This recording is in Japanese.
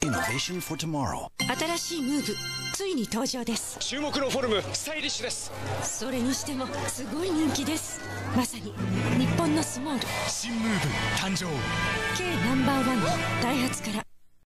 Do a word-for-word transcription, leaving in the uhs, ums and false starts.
Innovation for tomorrow. 新しいムーブついに登場です。 注目のフォルム、スタイリッシュです。 それにしてもすごい人気です。まさに日本のスモール。 新ムーブ誕生。 K ナンバーワンのダイハツから